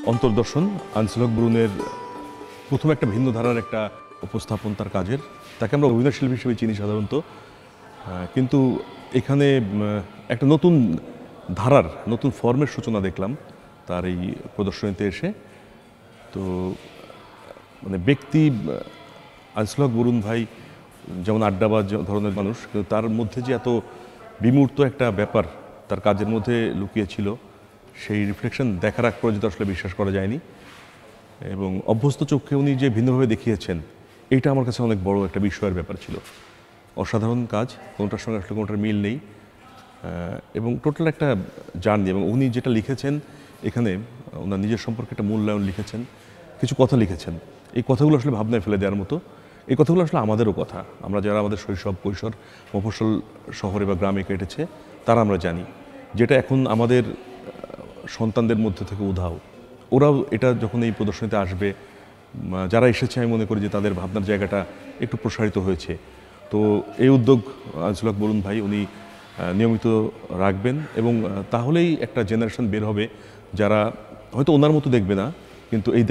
অন্তর্দর্শন আনিসুল হক বরুণের প্রথম একটা ভিন্ন ধারার একটা উপস্থাপন তার কাজের। তাকে আমরা অভিনয় শিল্পী হিসেবে চিনি সাধারণত, কিন্তু এখানে একটা নতুন ধারার নতুন ফর্মের সূচনা দেখলাম তার এই প্রদর্শনীতে এসে। তো মানে ব্যক্তি আনিসুল হক বরুণ ভাই যেমন আড্ডাবাজ ধরনের মানুষ, কিন্তু তার মধ্যে যে এত বিমূর্ত একটা ব্যাপার তার কাজের মধ্যে লুকিয়ে ছিল, সেই রিফ্লেকশন দেখার আগ পর্যন্ত আসলে বিশ্বাস করা যায়নি। এবং অভ্যস্ত চোখে উনি যে ভিন্নভাবে দেখিয়েছেন, এইটা আমার কাছে অনেক বড় একটা বিস্ময়ের ব্যাপার ছিল। অসাধারণ কাজ, কোনোটার সঙ্গে আসলে কোনোটার মিল নেই, এবং টোটাল একটা জার্নি। এবং উনি যেটা লিখেছেন এখানে, ওনার নিজের সম্পর্কে একটা মূল্যায়ন লিখেছেন, কিছু কথা লিখেছেন। এই কথাগুলো আসলে ভাবনায় ফেলে দেওয়ার মতো। এই কথাগুলো আসলে আমাদেরও কথা। আমরা যারা আমাদের শৈশব কৈশোর মফস্বল শহরে বা গ্রামে কেটেছে, তারা আমরা জানি যেটা এখন আমাদের সন্তানদের মধ্যে থেকে উধাও। ওরাও এটা যখন এই প্রদর্শনীতে আসবে, যারা এসেছে, আমি মনে করি যে তাদের ভাবনার জায়গাটা একটু প্রসারিত হয়েছে। তো এই উদ্যোগ আনিসুল হক বরুণ ভাই উনি নিয়মিত রাখবেন, এবং তাহলেই একটা জেনারেশন বের হবে যারা হয়তো ওনার মতো দেখবে না, কিন্তু এই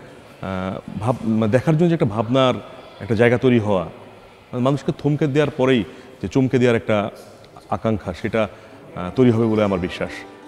দেখার জন্য যে একটা ভাবনার একটা জায়গা তৈরি হওয়া, মানুষকে থমকে দেওয়ার পরেই যে চমকে দেওয়ার একটা আকাঙ্ক্ষা, সেটা তৈরি হবে বলে আমার বিশ্বাস।